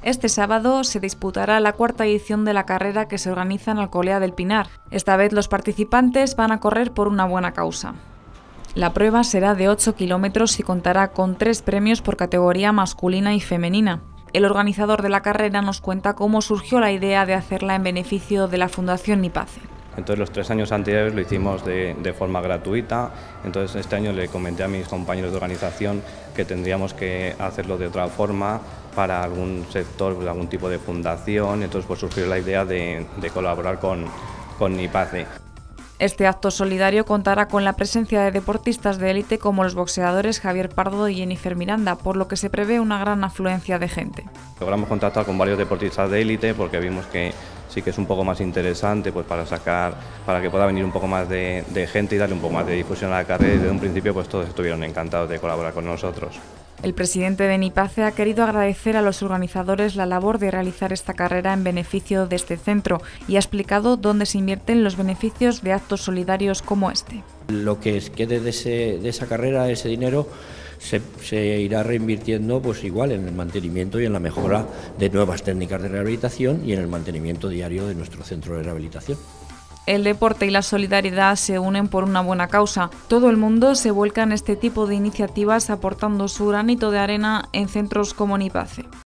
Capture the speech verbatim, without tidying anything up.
Este sábado se disputará la cuarta edición de la carrera que se organiza en Alcolea del Pinar. Esta vez los participantes van a correr por una buena causa. La prueba será de ocho kilómetros y contará con tres premios por categoría masculina y femenina. El organizador de la carrera nos cuenta cómo surgió la idea de hacerla en beneficio de la Fundación Nipace. Entonces los tres años anteriores lo hicimos de, de forma gratuita, entonces este año le comenté a mis compañeros de organización que tendríamos que hacerlo de otra forma para algún sector, algún tipo de fundación, entonces pues surgió la idea de, de colaborar con, con Nipace. Este acto solidario contará con la presencia de deportistas de élite como los boxeadores Javier Pardo y Jennifer Miranda, por lo que se prevé una gran afluencia de gente. Logramos contactar con varios deportistas de élite porque vimos que sí que es un poco más interesante pues para sacar, para que pueda venir un poco más de, de gente y darle un poco más de difusión a la carrera, y desde un principio pues todos estuvieron encantados de colaborar con nosotros. El presidente de Nipace ha querido agradecer a los organizadores la labor de realizar esta carrera en beneficio de este centro y ha explicado dónde se invierten los beneficios de actos solidarios como este. Lo que quede de, ese, de esa carrera, ese dinero, se, se irá reinvirtiendo pues igual en el mantenimiento y en la mejora de nuevas técnicas de rehabilitación y en el mantenimiento diario de nuestro centro de rehabilitación. El deporte y la solidaridad se unen por una buena causa. Todo el mundo se vuelca en este tipo de iniciativas aportando su granito de arena en centros como Nipace.